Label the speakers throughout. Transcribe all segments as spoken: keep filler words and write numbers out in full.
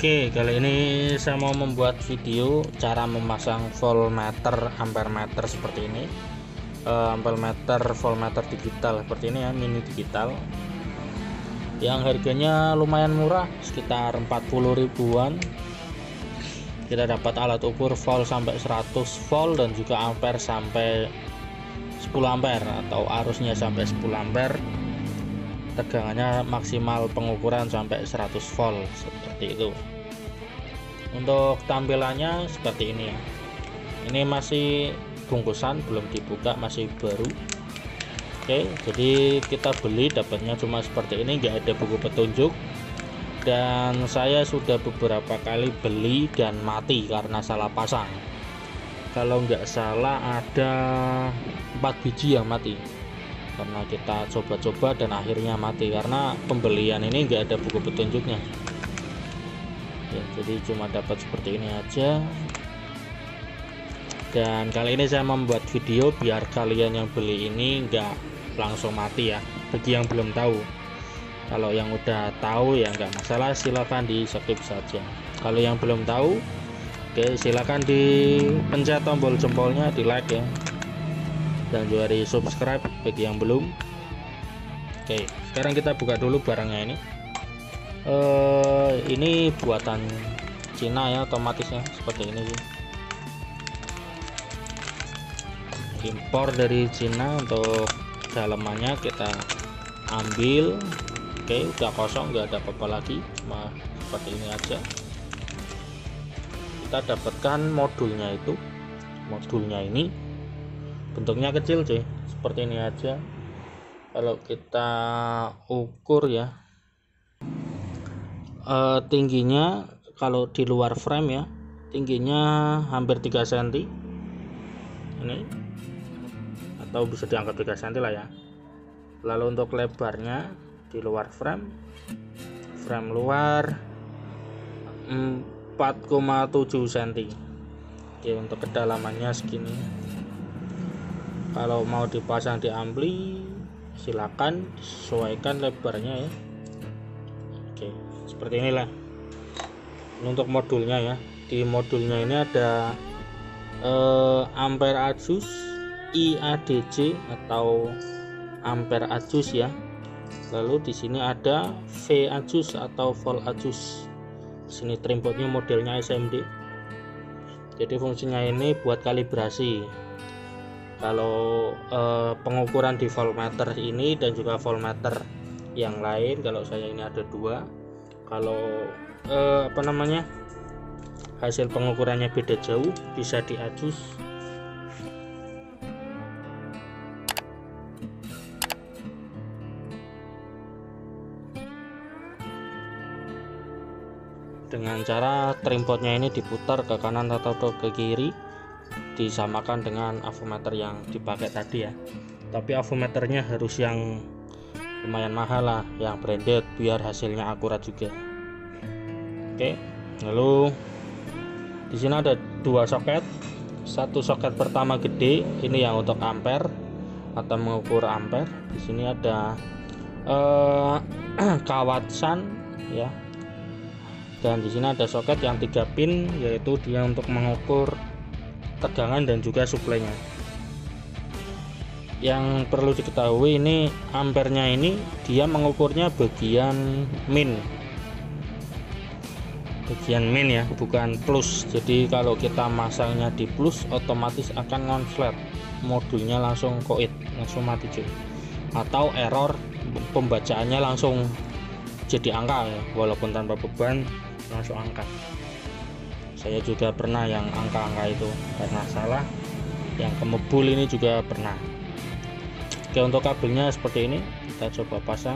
Speaker 1: Oke, kali ini saya mau membuat video cara memasang voltmeter ampermeter seperti ini. uh, Ampermeter voltmeter digital seperti ini ya, mini digital, yang harganya lumayan murah, sekitar empat puluh ribuan. Kita dapat alat ukur volt sampai seratus volt dan juga ampere sampai sepuluh ampere, atau arusnya sampai sepuluh ampere. Tegangannya maksimal pengukuran sampai seratus volt seperti itu. Untuk tampilannya seperti ini ya. Ini masih bungkusan, belum dibuka, masih baru. Oke, jadi kita beli dapatnya cuma seperti ini, nggak ada buku petunjuk. Dan saya sudah beberapa kali beli dan mati karena salah pasang. Kalau nggak salah ada empat biji yang mati karena kita coba-coba dan akhirnya mati karena pembelian ini nggak ada buku petunjuknya ya. Jadi cuma dapat seperti ini aja. Dan kali ini saya membuat video biar kalian yang beli ini nggak langsung mati ya, bagi yang belum tahu. Kalau yang udah tahu ya nggak masalah, silahkan di skip saja. Kalau yang belum tahu, oke, silahkan dipencet tombol jempolnya, di like ya, dan juga di subscribe bagi yang belum. Oke, sekarang kita buka dulu barangnya ini. Uh, ini buatan Cina ya, otomatisnya seperti ini sih. Impor dari Cina. Untuk dalamannya kita ambil. Oke, udah kosong, nggak ada apa-apa lagi, cuma seperti ini aja. Kita dapatkan modulnya itu. Modulnya ini bentuknya kecil sih, seperti ini aja. Kalau kita ukur ya, eh, tingginya kalau di luar frame ya, tingginya hampir tiga sentimeter ini, atau bisa dianggap tiga sentimeter lah ya. Lalu untuk lebarnya di luar frame, frame luar empat koma tujuh sentimeter. Oke, untuk kedalamannya segini. Kalau mau dipasang di ampli, silakan sesuaikan lebarnya ya. Oke, seperti inilah. Untuk modulnya ya, di modulnya ini ada eh, ampere adjust, I A D C atau ampere adjust ya. Lalu di sini ada V adjust atau volt adjust. Sini trimpotnya modelnya S M D. Jadi fungsinya ini buat kalibrasi. Kalau eh, pengukuran di voltmeter ini dan juga voltmeter yang lain, kalau saya ini ada dua. Kalau eh, apa namanya, hasil pengukurannya beda jauh, bisa diadjust. Dengan cara trimpotnya ini diputar ke kanan atau ke kiri, disamakan dengan avometer yang dipakai tadi ya. Tapi avometernya harus yang lumayan mahal lah, yang branded, biar hasilnya akurat juga. Oke, lalu di sini ada dua soket. Satu soket pertama gede, ini yang untuk ampere atau mengukur ampere. Di sini ada eh, kawasan ya. Dan di sini ada soket yang tiga pin, yaitu dia untuk mengukur tegangan dan juga suplainya. Yang perlu diketahui, ini ampernya ini dia mengukurnya bagian min, bagian min ya, bukan plus. Jadi kalau kita masangnya di plus, otomatis akan konslet, modulnya langsung koit, langsung mati cuy. Atau error, pembacaannya langsung jadi angka ya, walaupun tanpa beban langsung angka. Saya juga pernah yang angka-angka itu karena salah, yang kemebul ini juga pernah. Oke, untuk kabelnya seperti ini, kita coba pasang.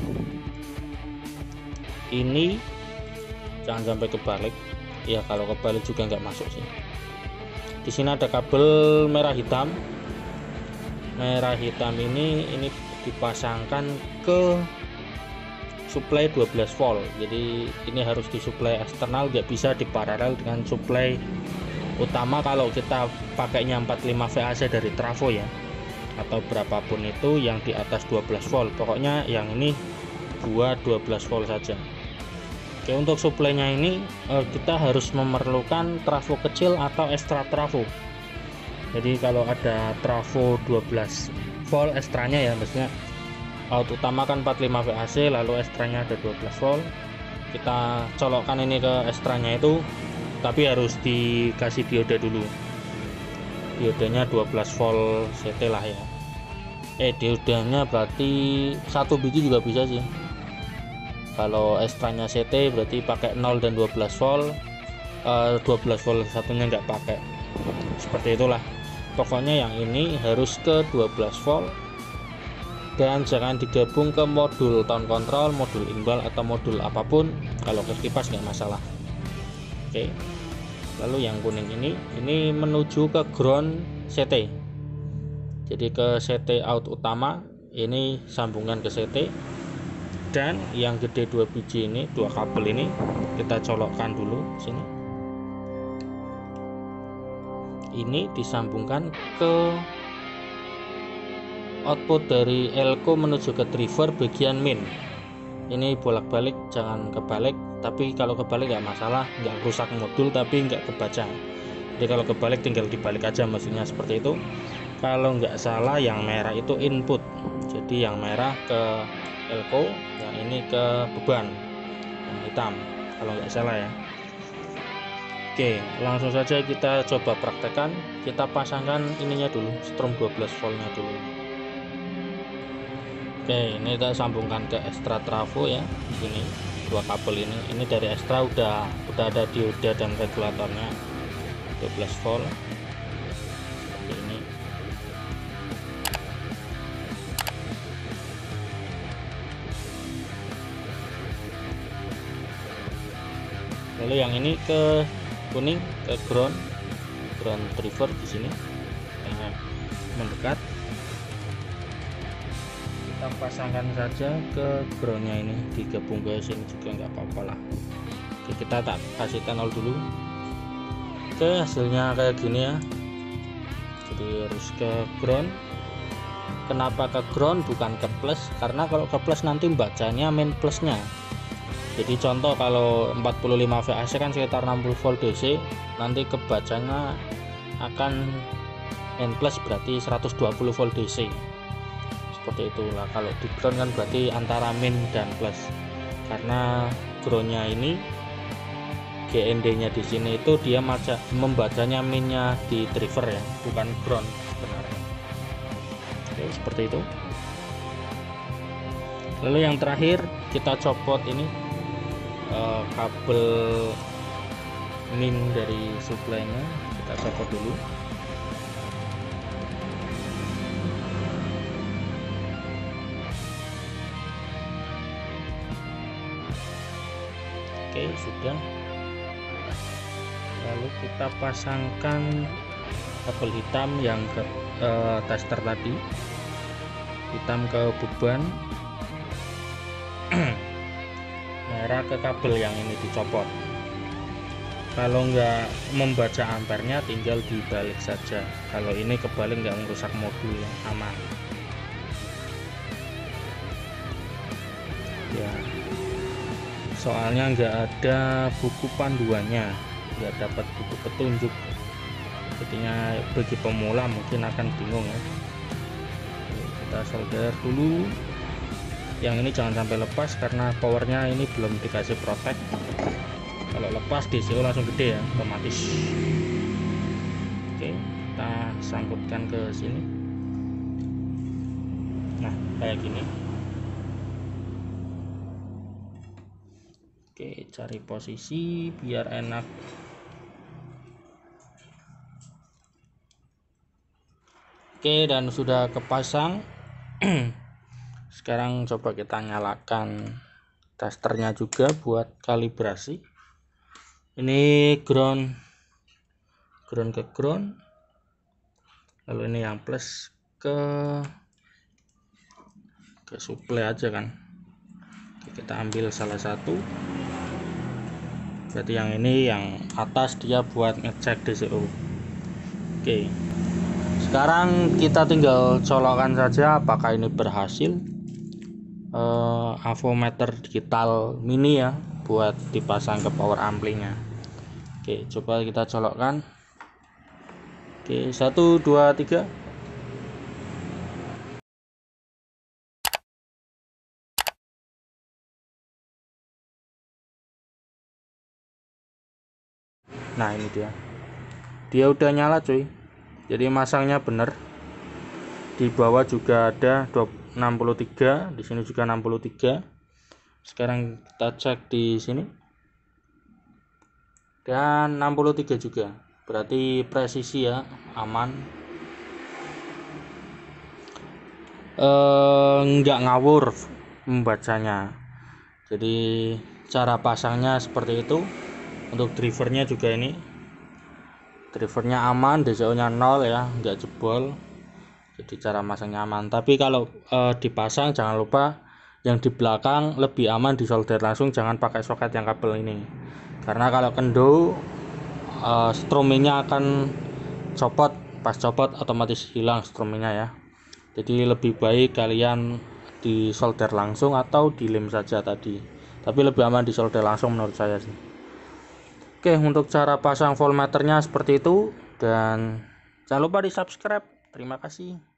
Speaker 1: Ini jangan sampai kebalik ya, kalau kebalik juga nggak masuk sih. Di sini ada kabel merah hitam. Merah hitam ini ini dipasangkan ke suplai dua belas volt. Jadi ini harus disuplai eksternal, nggak bisa diparalel dengan suplai utama kalau kita pakainya empat puluh lima volt dari trafo ya, atau berapapun itu yang di atas dua belas volt. Pokoknya yang ini buat dua belas volt saja. Oke, untuk suplainya ini eh, kita harus memerlukan trafo kecil atau ekstra trafo. Jadi kalau ada trafo dua belas volt ekstranya ya, maksudnya out utama kan empat puluh lima volt A C, lalu ekstranya ada dua belas volt, kita colokkan ini ke ekstranya itu, tapi harus dikasih dioda dulu. Diodanya dua belas volt C T lah ya. Eh diodanya berarti satu biji juga bisa sih. Kalau ekstranya C T berarti pakai nol dan dua belas volt, uh, dua belas volt satunya nggak pakai, seperti itulah. Pokoknya yang ini harus ke dua belas volt dan jangan digabung ke modul tone control, modul imbal atau modul apapun. Kalau ke kipas nggak masalah. Oke, lalu yang kuning ini ini menuju ke ground C T, jadi ke C T out utama, ini sambungan ke C T. Dan yang gede dua biji ini, dua kabel ini kita colokkan dulu sini. Ini disambungkan ke output dari elko menuju ke driver bagian min. Ini bolak-balik, jangan kebalik. Tapi kalau kebalik nggak masalah, nggak rusak modul tapi nggak kebaca. Jadi kalau kebalik tinggal dibalik aja, maksudnya seperti itu. Kalau nggak salah yang merah itu input, jadi yang merah ke elko, yang ini ke beban yang hitam kalau nggak salah ya. Oke, langsung saja kita coba praktekkan. Kita pasangkan ininya dulu, strom dua belas voltnya dulu. Oke, ini kita sambungkan ke ekstra trafo ya, di sini dua kabel ini. Ini dari ekstra udah udah ada dioda dan regulatornya dua belas volt. Seperti ini. Lalu yang ini ke kuning, ke ground ground driver di sini. Nah, mendekat, kita pasangkan saja ke groundnya ini, digabung ke sini juga nggak apa-apa lah. Oke, kita tak kasih nol dulu. Oke, hasilnya kayak gini ya. Jadi harus ke ground. Kenapa ke ground bukan ke plus? Karena kalau ke plus nanti bacanya main plusnya. Jadi contoh kalau empat puluh lima volt A C kan sekitar enam puluh volt D C, nanti kebacanya akan N plus berarti seratus dua puluh volt D C. Seperti itulah. Kalau di ground kan berarti antara min dan plus. Karena groundnya ini G N D-nya di sini itu dia maca, membacanya minnya di driver ya, bukan ground sebenarnya. Oke, seperti itu. Lalu yang terakhir kita copot ini Uh, kabel min dari suplainya, kita copot dulu. Oke, sudah. Lalu kita pasangkan kabel hitam yang ke uh, tester tadi, hitam ke beban, merah ke kabel yang ini dicopot. Kalau nggak membaca ampernya tinggal dibalik saja. Kalau ini kebalik nggak merusak modul ya, aman ya. Soalnya nggak ada buku panduannya, nggak dapat buku petunjuk, jadinya bagi pemula mungkin akan bingung ya. Kita solder dulu. Yang ini jangan sampai lepas karena powernya ini belum dikasih protek. Kalau lepas D C U langsung gede ya, otomatis. Oke, kita sangkutkan ke sini. Nah, kayak gini. Oke, cari posisi biar enak. Oke, dan sudah kepasang. Sekarang coba kita nyalakan testernya juga buat kalibrasi. Ini ground ground ke ground, lalu ini yang plus ke ke supply aja kan. Oke, kita ambil salah satu. Berarti yang ini yang atas dia buat ngecek D C U. Oke, sekarang kita tinggal colokkan saja apakah ini berhasil. Uh, avometer digital mini ya, buat dipasang ke power amplinya. Oke, coba kita colokkan. Oke, satu dua tiga. Nah, ini dia. Dia udah nyala, cuy. Jadi masangnya bener. Di bawah juga ada enam puluh tiga, di sini juga enam puluh tiga. Sekarang kita cek di sini. Dan enam puluh tiga juga. Berarti presisi ya, aman. Eh, nggak ngawur membacanya. Jadi cara pasangnya seperti itu. Untuk drivernya juga ini, drivernya aman, D C O nya nol ya, nggak jebol. Jadi cara masangnya aman. Tapi kalau eh, dipasang jangan lupa yang di belakang lebih aman disolder langsung, jangan pakai soket yang kabel ini. Karena kalau kendo eh, stromingnya akan copot, pas copot otomatis hilang stromingnya ya. Jadi lebih baik kalian disolder langsung atau dilem saja tadi. Tapi lebih aman disolder langsung menurut saya sih. Oke, untuk cara pasang voltmeternya seperti itu, dan jangan lupa di subscribe. Terima kasih.